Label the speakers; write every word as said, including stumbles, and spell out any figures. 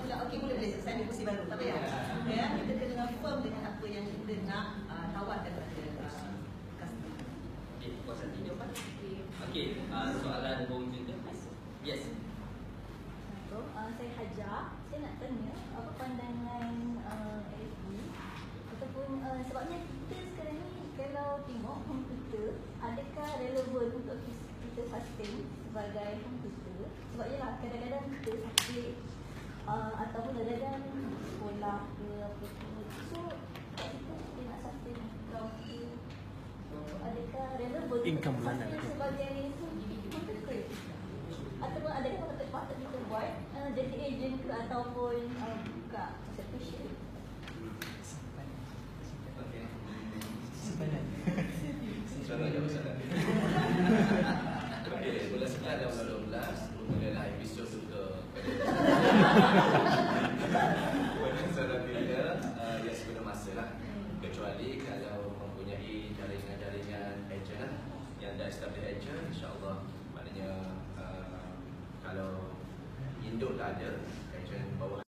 Speaker 1: cakap, okey boleh boleh saya ambil kursi baru, tak payah. Ya, kita kena firm dengan apa yang kita nak uh, tawarkan kepada uh, customer.
Speaker 2: Okey, puas hati jawapan. Okey, uh, soalan Bung Junta. Yes.
Speaker 3: So, uh, saya Hajar. Saya nak tanya apa pandangan uh, F B ataupun uh, sebabnya kita sekarang ni kalau tengok komputer, adakah relevan untuk kita sustain sebagai komputer? Sebab yelah kadang-kadang kita sakit uh, ataupun kadang-kadang sekolah ke apa tu. So kat situ kita nak sustain komputer. So adakah relevan
Speaker 4: Income
Speaker 3: untuk
Speaker 4: bulanan.
Speaker 3: sustain sebagai content creator? Ataupun adakah patut patut kita buat uh, jadi agent ke ataupun uh, buka subscription?
Speaker 5: Soalan jawab soalan. Okey, bulan sebelas dan bulan dua belas adalah episod untuk kepada saudara kita uh, yang sebelum masa lah. Kecuali kalau mempunyai jaringan-jaringan agent lah yang dah establish agent, insyaAllah maknanya uh, kalau induk dah ada,